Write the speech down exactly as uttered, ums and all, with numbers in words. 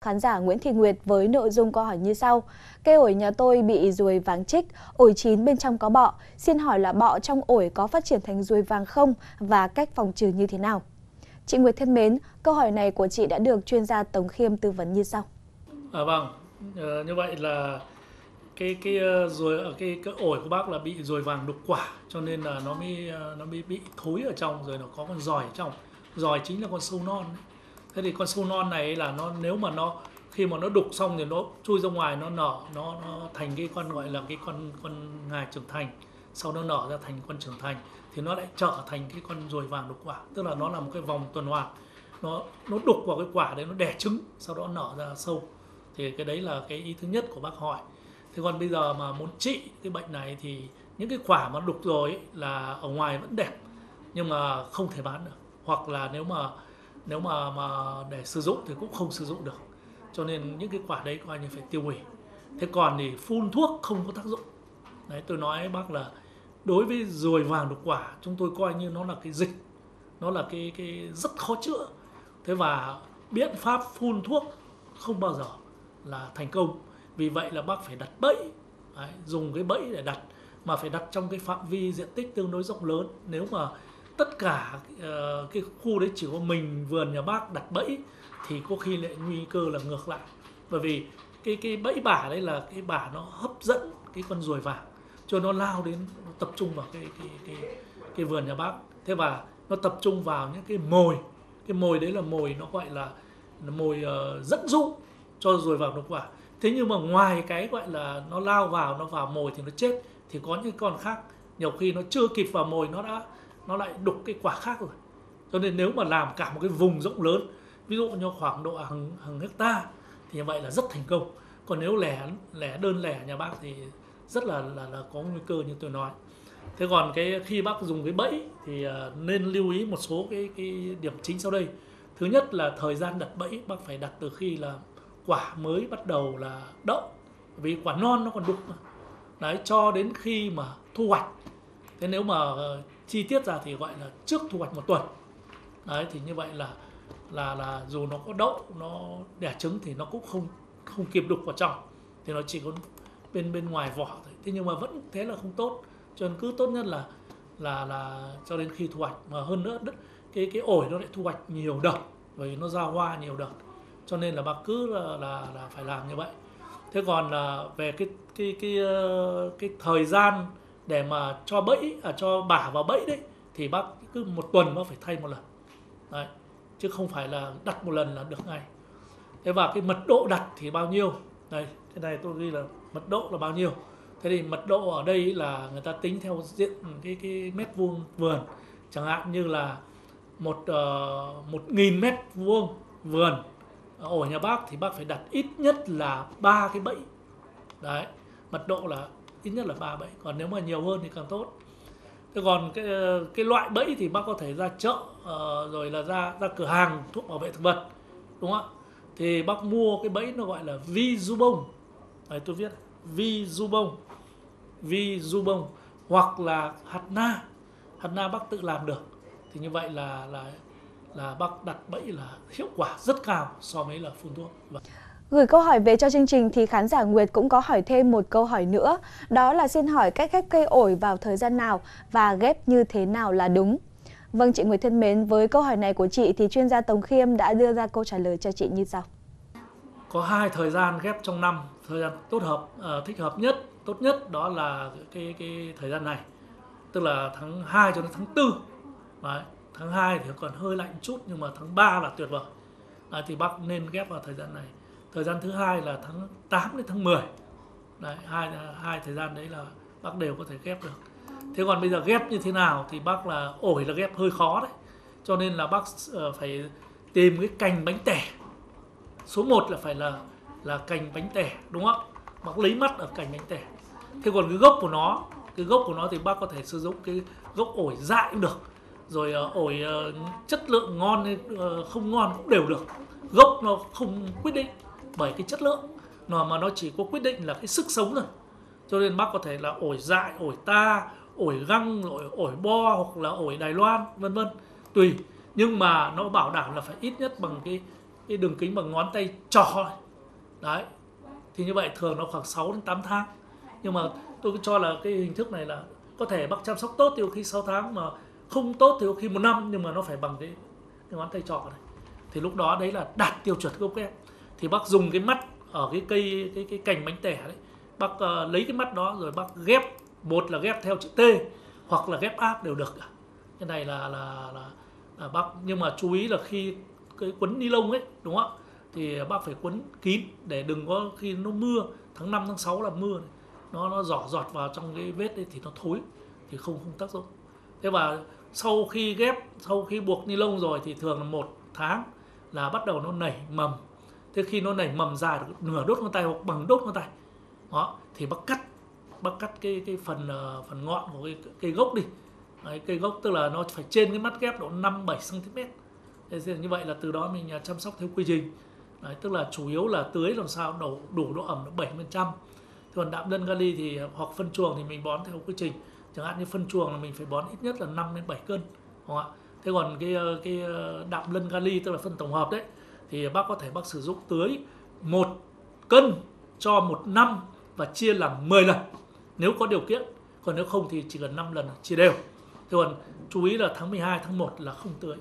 khán giả Nguyễn Thị Nguyệt với nội dung câu hỏi như sau. Cây ổi nhà tôi bị ruồi vàng chích, ổi chín bên trong có bọ. Xin hỏi là bọ trong ổi có phát triển thành ruồi vàng không và cách phòng trừ như thế nào? Chị Nguyệt thân mến, câu hỏi này của chị đã được chuyên gia Tống Khiêm tư vấn như sau. À, vâng, à, như vậy là cái cái ruồi ở cái, cái ổi của bác là bị ruồi vàng đục quả, cho nên là nó mới nó mới bị thối ở trong, rồi nó có con giòi ở trong. Giòi chính là con sâu non. Thế thì con sâu non này là nó nếu mà nó khi mà nó đục xong thì nó chui ra ngoài, nó nở, nó, nó thành cái con gọi là cái con con ngài trưởng thành. Sau nó nở ra thành con trưởng thành thì nó lại trở thành cái con ruồi vàng đục quả, tức là nó là một cái vòng tuần hoàn. Nó nó đục vào cái quả đấy, nó đẻ trứng, sau đó nở ra sâu. Thì cái đấy là cái ý thứ nhất của bác hỏi. Thế còn bây giờ mà muốn trị cái bệnh này thì những cái quả mà đục rồi ấy, là ở ngoài vẫn đẹp nhưng mà không thể bán được, hoặc là nếu mà nếu mà mà để sử dụng thì cũng không sử dụng được, cho nên những cái quả đấy coi như phải tiêu hủy. Thế còn thì phun thuốc không có tác dụng. Đấy, tôi nói bác là đối với ruồi vàng đục quả chúng tôi coi như nó là cái dịch, nó là cái cái rất khó chữa. Thế và biện pháp phun thuốc không bao giờ là thành công. Vì vậy là bác phải đặt bẫy. Đấy, dùng cái bẫy để đặt, mà phải đặt trong cái phạm vi diện tích tương đối rộng lớn. Nếu mà tất cả uh, cái khu đấy chỉ có mình vườn nhà bác đặt bẫy thì có khi lại nguy cơ là ngược lại. Bởi vì cái cái bẫy bả đấy là cái bả nó hấp dẫn cái con ruồi vàng, cho nó lao đến, nó tập trung vào cái cái cái cái vườn nhà bác. Thế và nó tập trung vào những cái mồi. Cái mồi đấy là mồi nó gọi là, là mồi uh, dẫn dụ cho ruồi vàng đục quả. Thế nhưng mà ngoài cái gọi là nó lao vào, nó vào mồi thì nó chết, thì có những con khác nhiều khi nó chưa kịp vào mồi nó đã nó lại đục cái quả khác rồi. Cho nên nếu mà làm cả một cái vùng rộng lớn, ví dụ như khoảng độ hàng hàng hecta thì như vậy là rất thành công. Còn nếu lẻ lẻ đơn lẻ nhà bác thì rất là là là có nguy cơ như tôi nói. Thế còn cái khi bác dùng cái bẫy thì uh, nên lưu ý một số cái cái điểm chính sau đây. Thứ nhất là thời gian đặt bẫy bác phải đặt từ khi là quả mới bắt đầu là đậu, vì quả non nó còn đục mà. Đấy, cho đến khi mà thu hoạch. Thế nếu mà uh, chi tiết ra thì gọi là trước thu hoạch một tuần. Đấy, thì như vậy là là là dù nó có đậu, nó đẻ trứng thì nó cũng không không kịp đục vào trong, thì nó chỉ có bên bên ngoài vỏ thôi. Thế nhưng mà vẫn thế là không tốt, cho nên cứ tốt nhất là là là cho đến khi thu hoạch. Mà hơn nữa cái cái ổi nó lại thu hoạch nhiều đợt, bởi vì nó ra hoa nhiều đợt, cho nên là bác cứ là là, là phải làm như vậy. Thế còn là về cái cái cái cái, cái thời gian để mà cho bẫy, à, cho bả vào bẫy đấy thì bác cứ một tuần bác phải thay một lần. Đấy, chứ không phải là đặt một lần là được ngay. Thế và cái mật độ đặt thì bao nhiêu? Đây, cái này tôi ghi là mật độ là bao nhiêu. Thế thì mật độ ở đây là người ta tính theo diện cái cái mét vuông vườn. Chẳng hạn như là một uh, một nghìn mét vuông vườn ở nhà bác thì bác phải đặt ít nhất là ba cái bẫy. Đấy, mật độ là ít nhất là ba bẫy. Còn nếu mà nhiều hơn thì càng tốt. Thế còn cái cái loại bẫy thì bác có thể ra chợ uh, rồi là ra ra cửa hàng thuốc bảo vệ thực vật, đúng không ạ? Thì bác mua cái bẫy nó gọi là Vizubon. Đấy, tôi viết Vizubon, Vizubon hoặc là hạt na. Hạt na bác tự làm được. Thì như vậy là là là bác đặt bẫy là hiệu quả rất cao so với là phun thuốc. Vâng. Gửi câu hỏi về cho chương trình thì khán giả Nguyệt cũng có hỏi thêm một câu hỏi nữa. Đó là xin hỏi cách ghép cây ổi vào thời gian nào và ghép như thế nào là đúng. Vâng, chị Nguyệt thân mến, với câu hỏi này của chị thì chuyên gia Tống Khiêm đã đưa ra câu trả lời cho chị như sau. Có hai thời gian ghép trong năm, thời gian tốt hợp, uh, thích hợp nhất, tốt nhất đó là cái cái thời gian này. Tức là tháng hai cho đến tháng tư. Đấy, tháng hai thì còn hơi lạnh chút nhưng mà tháng ba là tuyệt vời. Đấy, thì bác nên ghép vào thời gian này. Thời gian thứ hai là tháng tám đến tháng mười. Đấy, hai, hai thời gian đấy là bác đều có thể ghép được. Thế còn bây giờ ghép như thế nào thì bác là ổi là ghép hơi khó đấy. Cho nên là bác uh, phải tìm cái cành bánh tẻ. Số một là phải là là cành bánh tẻ, đúng không? Bác lấy mắt ở cành bánh tẻ. Thế còn cái gốc của nó, cái gốc của nó thì bác có thể sử dụng cái gốc ổi dại cũng được. Rồi uh, ổi uh, chất lượng ngon hay uh, không ngon cũng đều được. Gốc nó không quyết định bởi cái chất lượng, mà mà nó chỉ có quyết định là cái sức sống thôi. Cho nên bác có thể là ổi dại, ổi ta, ổi găng, ổi, ổi bo hoặc là ổi Đài Loan, vân vân, tùy. Nhưng mà nó bảo đảm là phải ít nhất bằng cái cái đường kính bằng ngón tay trỏ đấy, thì như vậy thường nó khoảng sáu đến tám tháng. Nhưng mà tôi cứ cho là cái hình thức này là có thể bác chăm sóc tốt thì có khi sáu tháng, mà không tốt thì có khi một năm, nhưng mà nó phải bằng cái, cái ngón tay trỏ này. Thì lúc đó đấy là đạt tiêu chuẩn gốc ghép. Thì bác dùng cái mắt ở cái cây cái cái cành bánh tẻ đấy, bác uh, lấy cái mắt đó rồi bác ghép, một là ghép theo chữ T hoặc là ghép áp đều được. Cái này là là là, là bác, nhưng mà chú ý là khi cái quấn ni lông ấy, đúng không ạ, thì bác phải quấn kín để đừng có khi nó mưa, tháng năm tháng sáu là mưa này, nó nó giỏ giọt vào trong cái vết ấy thì nó thối, thì không không tác dụng. Thế và sau khi ghép, sau khi buộc ni lông rồi thì thường là một tháng là bắt đầu nó nảy mầm. Thế khi nó nảy mầm dài được nửa đốt ngón tay hoặc bằng đốt ngón tay đó, thì bác cắt bác cắt cái cái phần uh, phần ngọn của cái cây gốc đi. Đấy, cây gốc tức là nó phải trên cái mắt ghép độ năm bảy xăng ti mét. Thế như vậy là từ đó mình chăm sóc theo quy trình. Đấy, tức là chủ yếu là tưới làm sao đủ, đủ độ ẩm bảy mươi phần trăm. Còn đạm lân kali thì hoặc phân chuồng thì mình bón theo quy trình. Chẳng hạn như phân chuồng là mình phải bón ít nhất là năm đến bảy cân. Đúng không ạ? Thế còn cái cái đạm lân kali tức là phân tổng hợp đấy, thì bác có thể bác sử dụng tưới một cân cho một năm và chia làm mười lần nếu có điều kiện. Còn nếu không thì chỉ cần năm lần chia đều. Thế còn chú ý là tháng mười hai, tháng một là không tưới.